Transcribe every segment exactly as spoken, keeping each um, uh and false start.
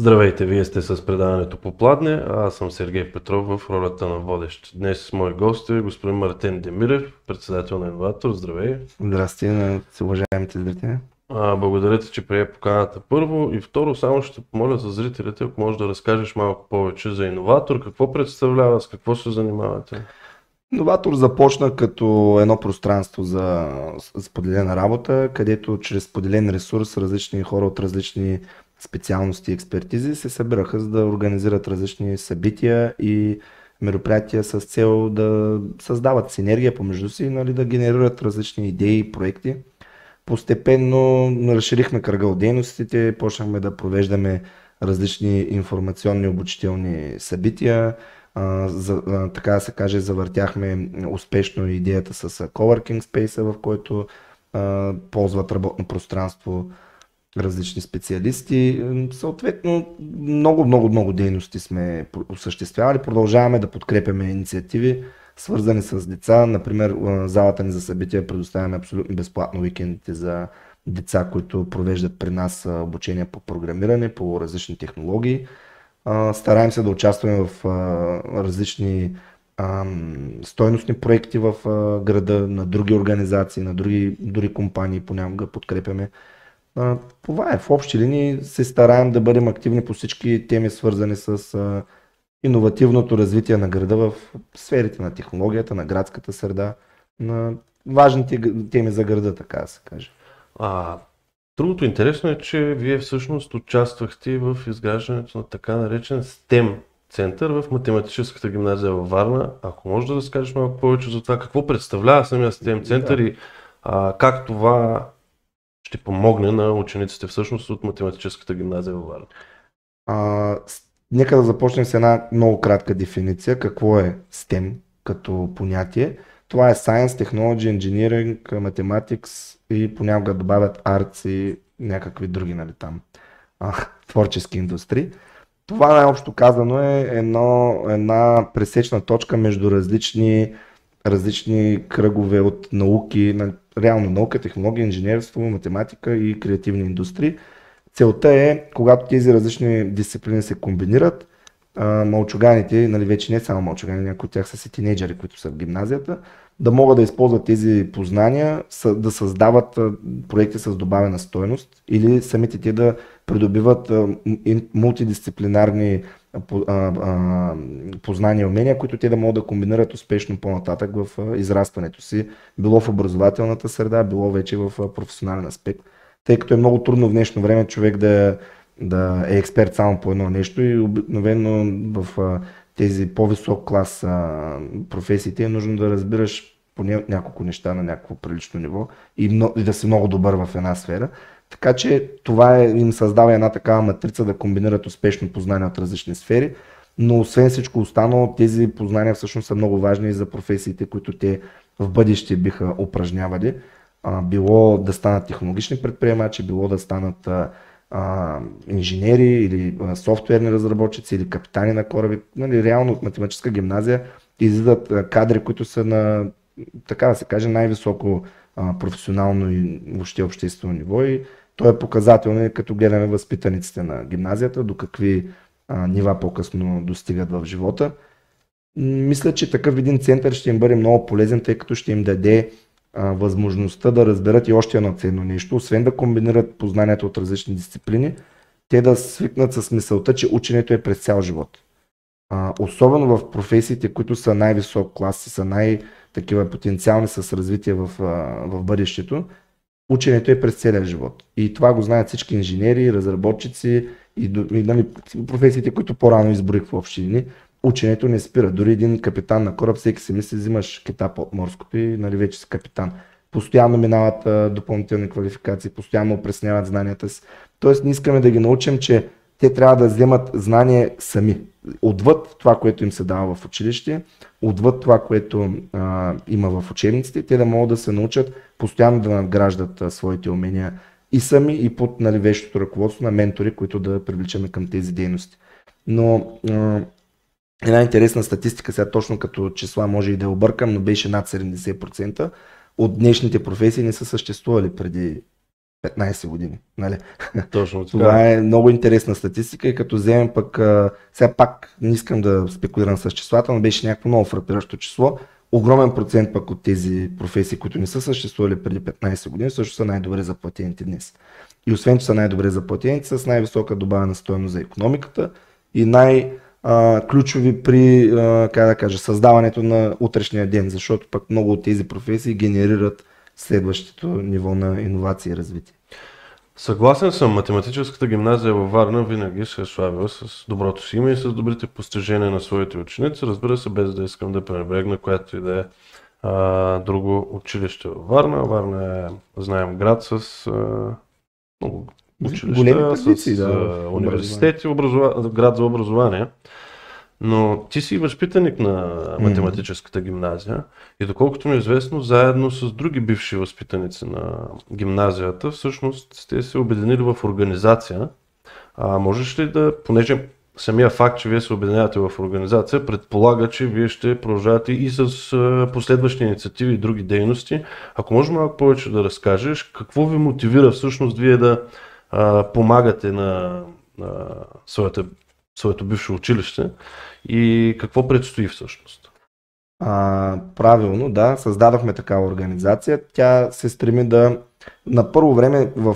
Здравейте, вие сте с предаването Попладне, а аз съм Сергей Петров в ролята на водещ. Днес с мой гост е господин Мартин Демирев, председател на Иноватор. Здравей! Здрасти на уважаемите зрители. А, благодаря ти, че прие поканата първо и второ, само ще помоля за зрителите, ако можеш да разкажеш малко повече за Иноватор, какво представлява, с какво се занимавате? Иноватор започна като едно пространство за споделена работа, където чрез споделен ресурс различни хора от различни специалности и експертизи се събираха, за да организират различни събития и мероприятия с цел да създават синергия помежду си, нали, да генерират различни идеи и проекти. Постепенно разширихме кръга от дейностите, почнахме да провеждаме различни информационни обучителни събития. Uh, за, uh, така да се каже, завъртяхме успешно идеята с uh, Coworking Space, в който uh, ползват работно пространство различни специалисти. Съответно, много, много, много дейности сме осъществявали. Продължаваме да подкрепяме инициативи, свързани с деца. Например, uh, залата ни за събития предоставяме абсолютно безплатно уикендите за деца, които провеждат при нас uh, обучение по програмиране, по различни технологии. Uh, стараем се да участваме в uh, различни uh, стойностни проекти в uh, града, на други организации, на други, други компании, понякога подкрепяме. Uh, това е, в общи линии се стараем да бъдем активни по всички теми, свързани с uh, иновативното развитие на града в сферите на технологията, на градската среда, на важните теми за града, така да се каже. А, другото интересно е, че вие всъщност участвахте в изграждането на така наречен STEM център в математическата гимназия във Варна. Ако можеш да разкажеш малко повече за това, какво представлява самия STEM център да. и а, как това ще помогне на учениците всъщност от математическата гимназия във Варна. А, нека да започнем с една много кратка дефиниция. Какво е STEM като понятие? Това е Science, Technology, Engineering, Mathematics и понякога добавят Arts и някакви други, нали, там, а, творчески индустрии. Това най-общо казано е едно, една пресечна точка между различни, различни кръгове от науки, реално наука, технология, инженерство, математика и креативни индустрии. Целта е, когато тези различни дисциплини се комбинират, мълчуганите, нали, вече не само мълчугани, някои от тях са си тинейджери, които са в гимназията, да могат да използват тези познания, да създават проекти с добавена стойност или самите те да придобиват мултидисциплинарни познания и умения, които те да могат да комбинират успешно по-нататък в израстването си, било в образователната среда, било вече в професионален аспект. Тъй като е много трудно в днешно време човек да, да е експерт само по едно нещо и обикновено в тези по-висок клас а, професиите е нужно да разбираш поне няколко неща на някакво прилично ниво и, много, и да си много добър в една сфера. Така че това е, им създава една такава матрица да комбинират успешно познания от различни сфери, но освен всичко останало, тези познания всъщност са много важни и за професиите, които те в бъдеще биха упражнявали. А, било да станат технологични предприемачи, било да станат а, а, инженери или а, софтуерни разработчици или капитани на кораби. Нали, реално от математическа гимназия излизат а, кадри, които са на, така да се каже, най-високо а, професионално и въобще обществено ниво и то е показателно, като гледаме възпитаниците на гимназията, до какви а, нива по-късно достигат в живота. Мисля, че такъв един център ще им бъде много полезен, тъй като ще им даде а, възможността да разберат и още едно ценно нещо, освен да комбинират познанията от различни дисциплини, те да свикнат с мисълта, че ученето е през цял живот. А, особено в професиите, които са най-висок клас и са най-такива потенциални с развитие в, а, в бъдещето, ученето е през целия живот. И това го знаят всички инженери, разработчици и, и нали, професиите, които по-рано изброих в общи линии. Ученето не спира. Дори един капитан на кораб, всеки си мисли, взимаш кетап от морското и нали, вече си капитан. Постоянно минават а, допълнителни квалификации, постоянно опресняват знанията си. Тоест, ние искаме да ги научим, че те трябва да вземат знание сами. Отвъд това, което им се дава в училище, отвъд това, което а, има в учебниците, те да могат да се научат постоянно да надграждат а, своите умения и сами, и под нали, вещото ръководство на ментори, които да привличаме към тези дейности. Но а, една интересна статистика, сега точно като числа може и да я объркам, но беше над седемдесет процента от днешните професии не са съществували преди петнайсет години. Нали? Точно така. Това е много интересна статистика и като вземем пък, а, сега пак не искам да спекулирам с числата, но беше някакво много фрапиращо число. Огромен процент пък от тези професии, които не са съществували преди петнайсет години, също са най-добре заплатените днес. И освен, че са най-добре заплатените, с най-висока добавена стойност за икономиката и най-ключови при, а, как да кажа, създаването на утрешния ден, защото пък много от тези професии генерират следващото ниво на иновации и развитие. Съгласен съм, математическата гимназия във Варна винаги се е славила с доброто си име и с добрите постижения на своите ученици, разбира се, без да искам да пренебрегна която и да е а, друго училище във Варна. Варна е, знаем, град с а, много училища, традиции, с да, а, университети, образова... град за образование. Но ти си възпитаник на математическата гимназия и доколкото ми е известно, заедно с други бивши възпитаници на гимназията, всъщност сте се обединили в организация. А можеш ли да, понеже самия факт, че вие се обединявате в организация, предполага, че вие ще продължавате и с последващи инициативи и други дейности. Ако може малко повече да разкажеш, какво ви мотивира всъщност вие да а, помагате на, на своята своето бивше училище и какво предстои всъщност? А, правилно, да, създадохме такава организация. Тя се стреми да на първо време в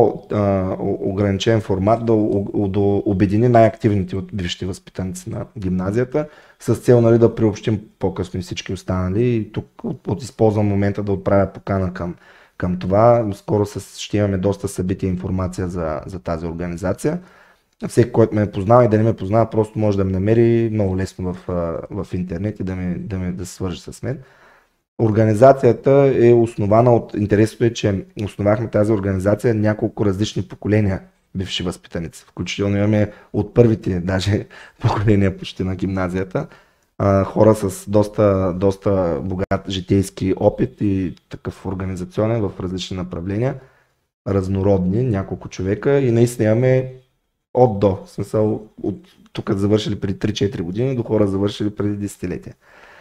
по-ограничен формат да, да обедини най-активните от бившите възпитаници на гимназията с цел, нали, да приобщим по-късно и всички останали. И тук от, от използвам момента да отправя покана към, към това. Скоро с, ще имаме доста събития и информация за, за тази организация. Всеки, който ме е познал и да не ме познава, просто може да ме намери много лесно в, в интернет и да, ме, да, ме, да се свържи с мен. Организацията е основана от... Интересното е, че основахме тази организация няколко различни поколения бивши възпитаници. Включително имаме от първите даже поколения почти на гимназията. Хора с доста, доста богат житейски опит и такъв организационен в различни направления. Разнородни, няколко човека и наистина имаме от до, в смисъл от тук завършили преди три-четири години до хора завършили преди десетилетия.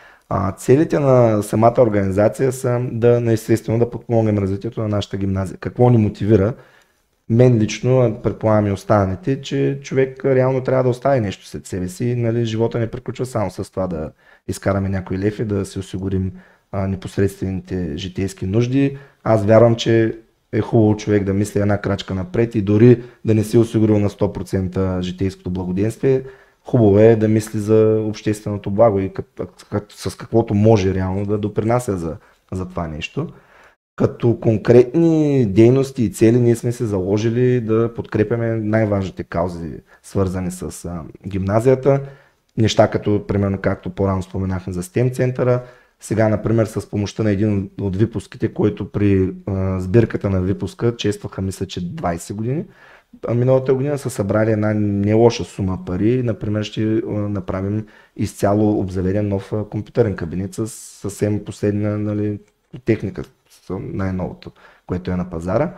А, целите на самата организация са да, естествено, да подпомогнем развитието на нашата гимназия. Какво ни мотивира? Мен лично, предполагам и останалите, че човек реално трябва да остави нещо след себе си. Нали, живота не приключва само с това да изкараме някой лев и да си осигурим а, непосредствените житейски нужди. Аз вярвам, че е хубаво човек да мисли една крачка напред и дори да не си осигурил на сто процента житейското благоденствие, хубаво е да мисли за общественото благо и като, като, с каквото може реално да допринася за, за това нещо. Като конкретни дейности и цели ние сме се заложили да подкрепяме най-важните каузи, свързани с а, гимназията. Неща като, примерно, както по-рано споменахме за STEM центъра. Сега, например, с помощта на един от випуските, който при а, сбирката на випуска честваха, мисля, че двайсет години. А миналата година са събрали една не лоша сума пари. Например, ще а, направим изцяло обзаведен нов а, компютърен кабинет с съвсем последна, нали, техника, най-новото, което е на пазара.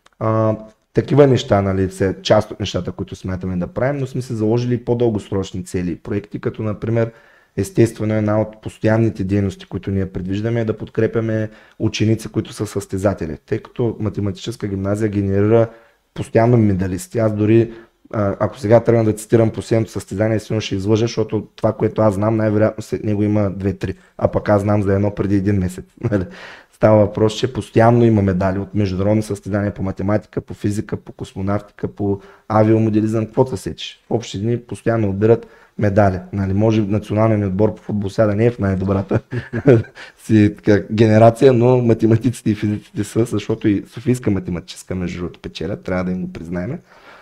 А, такива неща, нали, са част от нещата, които смятаме да правим, но сме се заложили по-дългосрочни цели и проекти, като например естествено една от постоянните дейности, които ние предвиждаме е да подкрепяме ученици, които са състезатели, тъй като математическа гимназия генерира постоянно медалисти. Аз дори, ако сега тръгна да цитирам последното състезание, сигурно ще излъжа, защото това, което аз знам, най-вероятно след него има две-три, а пък аз знам за едно преди един месец. Става въпрос, че постоянно има медали от международни състезания по математика, по физика, по космонавтика, по авиомоделизъм, каквото се сечеш. В общи дни постоянно отбират медали. Нали, може националният отбор по футбол сега да не е в най-добрата си така, генерация, но математиците и физиците са, защото и Софийска математическа между другото печелят, трябва да им го признаем.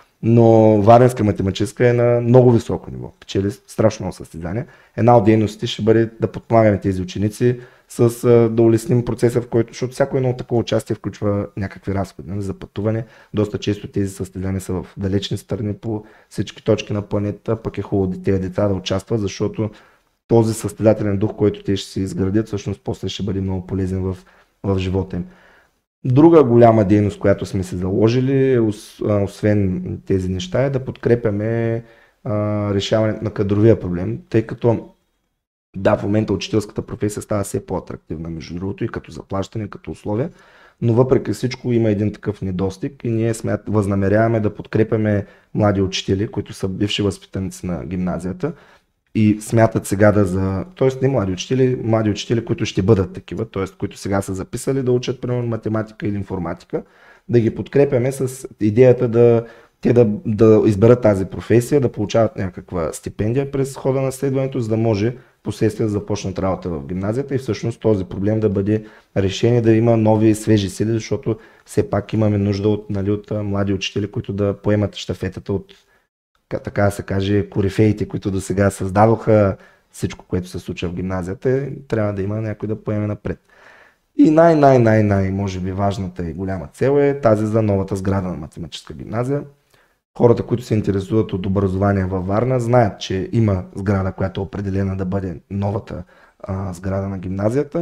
Но Варненска математическа е на много високо ниво. Печели страшно много състезания. Една от дейностите ще бъде да подпомагаме тези ученици с да улесним процеса, в който, защото всяко едно такова участие включва някакви разходи, нали, за пътуване. Доста често тези състезания са в далечни страни по всички точки на планета, пък е хубаво тези деца да участват, защото този състезателен дух, който те ще се изградят, всъщност после ще бъде много полезен в, в живота им. Друга голяма дейност, която сме се заложили, освен тези неща, е да подкрепяме а, решаването на кадровия проблем, тъй като Да, в момента учителската професия става все по-атрактивна, между другото, и като заплащане, като условия, но въпреки всичко има един такъв недостиг и ние смят, възнамеряваме да подкрепяме млади учители, които са бивши възпитаници на гимназията и смятат сега да за... Тоест не млади учители, млади учители, които ще бъдат такива, т.е. които сега са записали да учат примерно математика или информатика, да ги подкрепяме с идеята да те да, да изберат тази професия, да получават някаква стипендия през хода на следването, за да може последствие да започнат работа в гимназията и всъщност този проблем да бъде решен и да има нови свежи сили, защото все пак имаме нужда от, нали, от млади учители, които да поемат щафетата от, така да се каже, корифеите, които до сега създадоха всичко, което се случва в гимназията. Трябва да има някой да поеме напред. И най-най-най-най, може би важната и голяма цел е тази за новата сграда на математическа гимназия. Хората, които се интересуват от образование във Варна, знаят, че има сграда, която е определена да бъде новата а, сграда на гимназията.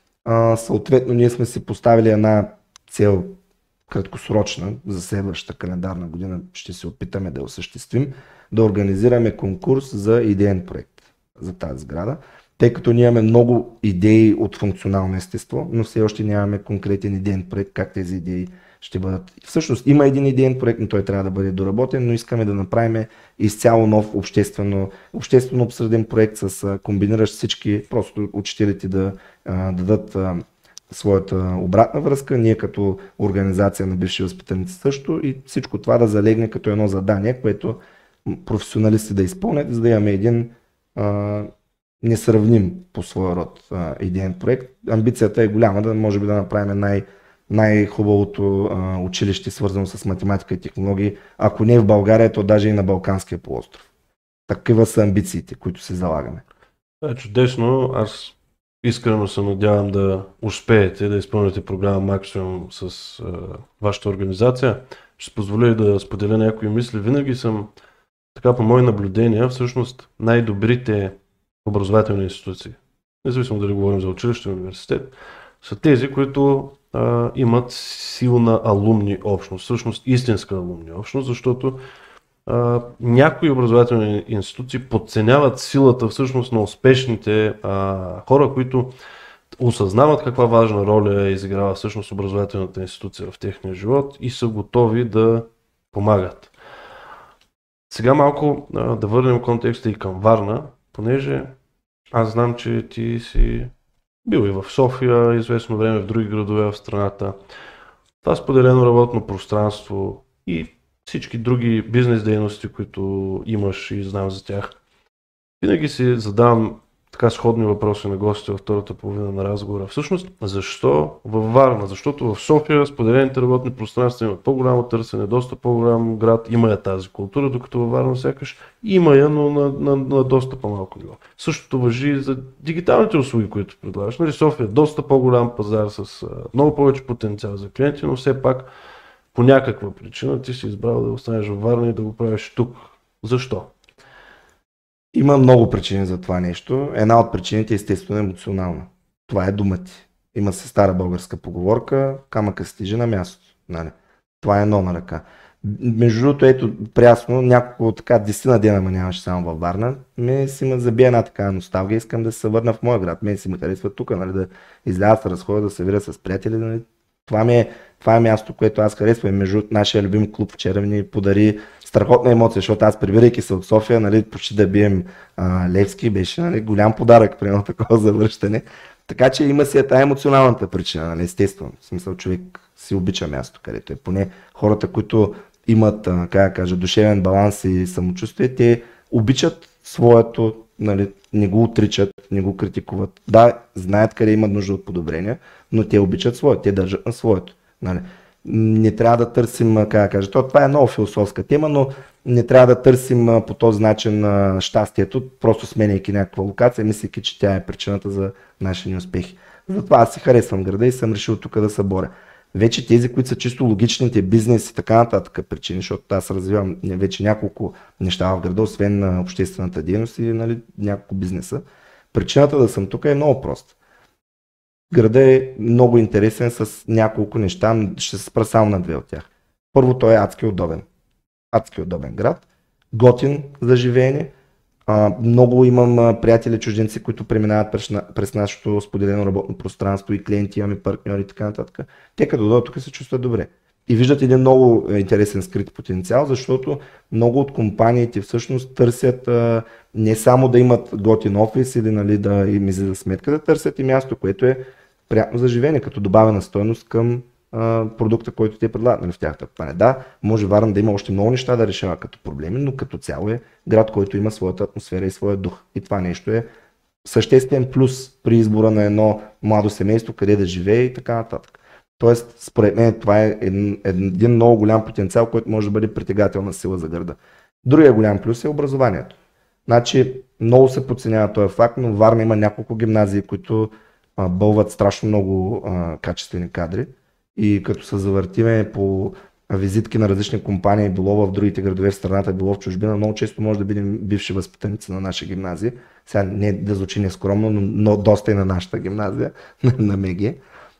А, съответно, ние сме си поставили една цел краткосрочна за следващата календарна година. Ще се опитаме да осъществим, да организираме конкурс за идеен проект за тази сграда, тъй като ние имаме много идеи от функционално естество, но все още нямаме конкретен идеен проект как тези идеи ще бъдат. Всъщност има един идеен проект, но той трябва да бъде доработен, но искаме да направим изцяло нов обществено, обществено обсъден проект с комбиниращ всички, просто учителите да а, дадат а, своята обратна връзка, ние като организация на бивши възпитаници също и всичко това да залегне като едно задание, което професионалисти да изпълнят, за да имаме един а, несравним по своя род а, идеен проект. Амбицията е голяма, да може би да направим най- най-хубавото а, училище, свързано с математика и технологии, ако не в България, то даже и на Балканския полуостров. Такива са амбициите, които си залагаме. Да, чудесно. Аз искрено се надявам да успеете да изпълните програма Максимум с а, вашата организация. Ще позволя и да споделя някои мисли. Винаги съм, така по мои наблюдения, всъщност най-добрите образователни институции, независимо дали говорим за училище или университет, са тези, които а, имат силна алумни общност, всъщност истинска алумни общност, защото а, някои образователни институции подценяват силата всъщност на успешните а, хора, които осъзнават каква важна роля е изиграла всъщност образователната институция в техния живот и са готови да помагат. Сега малко а, да върнем контекста и към Варна, понеже аз знам, че ти си бил и в София, известно време в други градове в страната. Това споделено работно пространство и всички други бизнес дейности, които имаш и знам за тях. Винаги си задавам така сходни въпроси на гостите във втората половина на разговора. Всъщност, защо във Варна? Защото в София споделените работни пространства имат по-голямо търсене, доста по-голям град, има я тази култура, докато във Варна сякаш има я, но на, на, на доста по-малко ниво. Същото важи и за дигиталните услуги, които предлагаш. Нали, София е доста по-голям пазар с а, много повече потенциал за клиенти, но все пак по някаква причина ти си избрал да останеш във Варна и да го правиш тук. Защо? Има много причини за това нещо. Една от причините е естествено емоционална. Това е думата ти. Има се стара българска поговорка, камъка стижи на мястото. Нали? Това е едно на ръка. Между другото, ето прясно, няколко така десетина дена ме нямаше само във Варна. Ме си ме забия една така носталгия, искам да се върна в моя град. Мен си ме харесва тук, нали? Да изляза, да разходя, да се видя с приятели. Нали? Това, ми е, това е място, което аз харесвам. Между нашия любим клуб вчера ми подари страхотна емоция, защото аз, прибирайки се от София, нали, почти да бием а, Левски, беше, нали, голям подарък, примерно такова завръщане. Така че има си е тая емоционалната причина, нали, естествено. В смисъл, човек си обича място, където е. Поне хората, които имат, а, как да кажа, душевен баланс и самочувствие, те обичат своето, нали, не го отричат, не го критикуват. Да, знаят къде имат нужда от подобрения, но те обичат своето, те държат на своето. Нали. Не трябва да търсим, как да кажа, това е много философска тема, но не трябва да търсим по този начин щастието, просто сменяйки някаква локация, мислейки, че тя е причината за нашите неуспехи. Затова аз си харесвам града и съм решил тук да се боря. Вече тези, които са чисто логичните бизнес и така нататък причини, защото аз развивам вече няколко неща в града, освен на обществената дейност и, нали, няколко бизнеса. Причината да съм тук е много проста. Града е много интересен с няколко неща, ще се спра само на две от тях. Първо, той е адски удобен. Адски удобен град, готин за живеене, А, много имам а, приятели чужденци, които преминават през, през нашето споделено работно пространство и клиенти, имаме партньори и така нататък. Те като дойдат тук се чувстват добре. И виждат един много интересен скрит потенциал, защото много от компаниите всъщност търсят а, не само да имат готин офис или нали, да им излиза сметка, да търсят и място, което е приятно за живеене, като добавена стойност към а, продукта, който те предлагат нали, в тяхната компания. Да, може Варна да има още много неща да решава като проблеми, но като цяло е град, който има своята атмосфера и своя дух. И това нещо е съществен плюс при избора на едно младо семейство, къде да живее и така нататък. Тоест, според мен това е един, един много голям потенциал, който може да бъде притегателна сила за града. Другия голям плюс е образованието. Значи, много се подценява този факт, но Варна има няколко гимназии, които а, бълват страшно много а, качествени кадри. И като се завъртиме по визитки на различни компании, било в другите градове в страната, било в чужбина, много често може да видим бивши възпитаници на наша гимназия. Сега не да звучи нескромно, но, но доста и на нашата гимназия, на МЕГИ.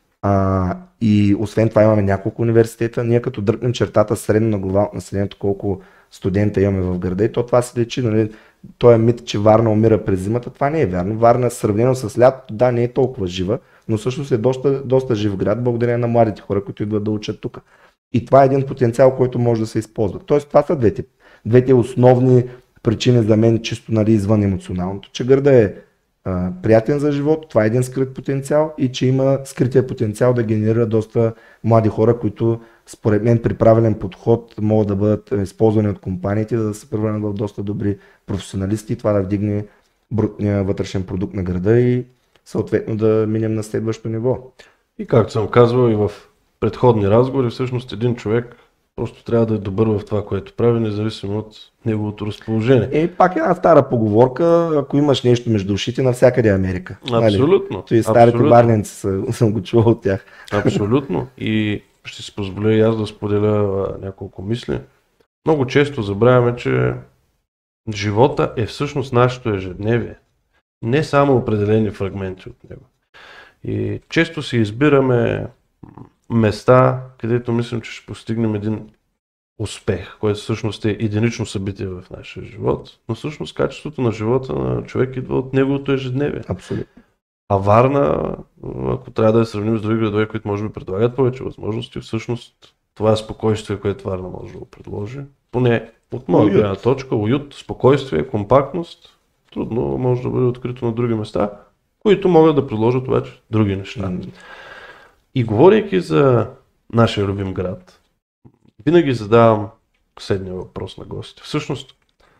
А, и освен това имаме няколко университета. Ние като дръпнем чертата средно на глава от населението, колко студента имаме в града и то това се лечи. Нали, той е мит, че Варна умира през зимата. Това не е вярно. Варна сравнено с лятото, да, не е толкова жива, но всъщност е доста, доста жив град, благодарение на младите хора, които идват да учат тук. И това е един потенциал, който може да се използва. Тоест това са двете, двете основни причини за мен, чисто нали, извън емоционалното, че града е а, приятен за живот, това е един скрит потенциал и че има скрития потенциал да генерира доста млади хора, които според мен при правилен подход могат да бъдат използвани от компаниите, да се превърнат в доста добри професионалисти и това да вдигне брутния вътрешен продукт на града и съответно да минем на следващото ниво. И както съм казвал и в предходни разговори, всъщност един човек просто трябва да е добър в това, което прави, независимо от неговото разположение. Е, пак една стара поговорка, ако имаш нещо между ушите, навсякъде е Америка. Абсолютно. Той старите варненци съм го чувал от тях. Абсолютно. И ще си позволя и аз да споделя няколко мисли. Много често забравяме, че живота е всъщност нашето ежедневие. Не само определени фрагменти от него. И често си избираме места, където мислим, че ще постигнем един успех, който всъщност е единично събитие в нашия живот, но всъщност качеството на живота на човек идва от неговото ежедневие. Абсолютно. А Варна, ако трябва да я сравним с други градове, които може би предлагат повече възможности, всъщност това е спокойствие, което Варна може да го предложи. Поне от моя гледна точка, уют, спокойствие, компактност, трудно може да бъде открито на други места, които могат да предложат обаче други неща. Mm. И говорейки за нашия любим град, винаги задавам следния въпрос на гостите. Всъщност,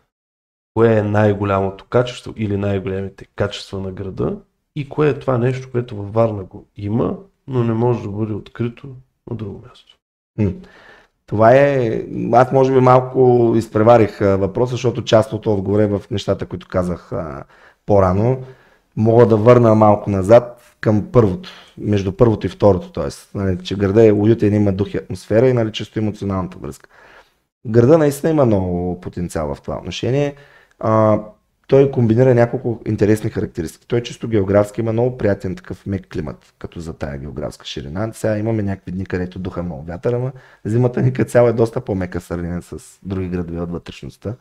кое е най-голямото качество или най-големите качества на града и кое е това нещо, което във Варна го има, но не може да бъде открито на друго място? Mm. Това е, аз може би малко изпреварих въпроса, защото част от отговора е в нещата, които казах а, по-рано. Мога да върна малко назад към първото, между първото и второто, т.е. Нали, че града е уютен, има дух и атмосфера и нали, чисто емоционалната връзка. Града наистина има много потенциал в това отношение. А, той комбинира няколко интересни характеристики. Той чисто географски има много приятен такъв мек климат, като за тая географска ширина. Сега имаме някакви дни, където духа много вятър, ама зимата ни като цяло е доста по-мека сравнена с други градове от вътрешността.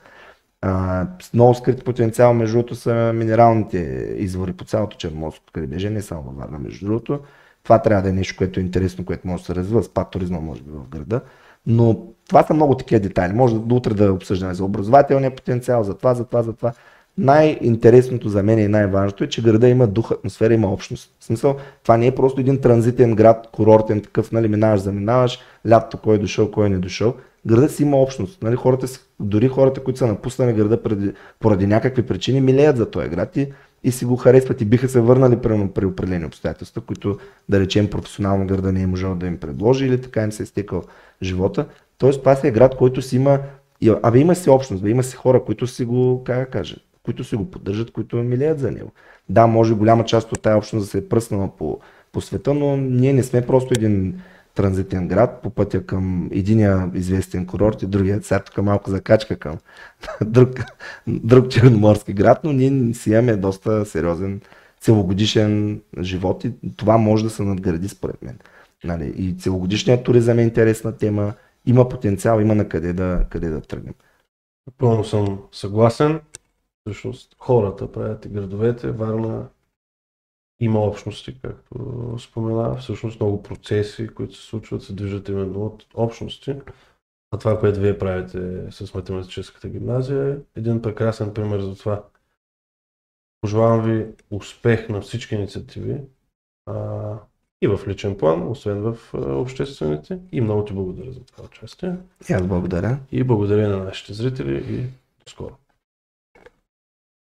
Uh, с много скрит потенциал, между другото, са минералните извори по цялото Черноморско крайбрежие, не само във Варна, между другото. Това трябва да е нещо, което е интересно, което може да се развива, спад туризма може би в града. Но това са много такива детайли. Може до утре да обсъждаме за образователния потенциал, за това, за това, за това. Най-интересното за мен и най-важното е, че града има дух, атмосфера, има общност. В смисъл, това не е просто един транзитен град, курортен такъв, нали, минаваш, заминаваш, лятото кой е дошъл, кой не е дошъл. Градът си има общност. Нали, хората, дори хората, които са напуснали града преди, поради някакви причини, милеят за този град и, и си го харесват и биха се върнали при, при определени обстоятелства, които да речем професионално града не е можел да им предложи или така им се е стекал живота. Тоест това си е град, който си има, абе има си общност, бе, има си хора, които си го, как да кажа, които си го поддържат, които милеят за него. Да, може голяма част от тази общност да се е пръснала по, по света, но ние не сме просто един транзитен град по пътя към единия известен курорт и другия, сега тук малко закачка към друг, друг черноморски град, но ние си имаме доста сериозен целогодишен живот и това може да се надгради според мен. Нали? И целогодишният туризъм е интересна тема, има потенциал, има на къде да, къде да тръгнем. Пълно съм съгласен. всъщност хората правят и градовете. Варна има общности, както спомена, всъщност много процеси, които се случват, се движат именно от общности. А това, което вие правите с математическата гимназия, е един прекрасен пример за това. Пожелавам ви успех на всички инициативи а, и в личен план, освен в а, обществените. И много ти благодаря за това участие. И аз благодаря. И благодаря на нашите зрители и до скоро.